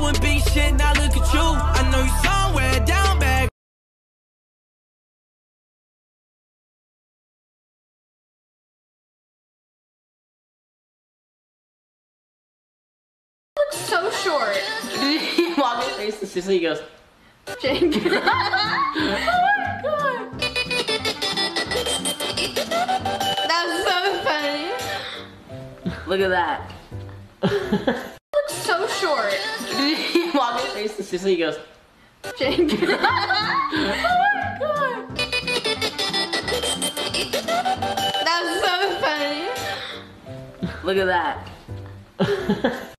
doing big shit, now look at you. I know you somewhere down bad. Looks so short. Mom face this so he goes, Jake. Oh my god. That's so funny. look at that. Looks so short. Mom face this so he goes, Jake. Oh my god. That's so funny. look at that.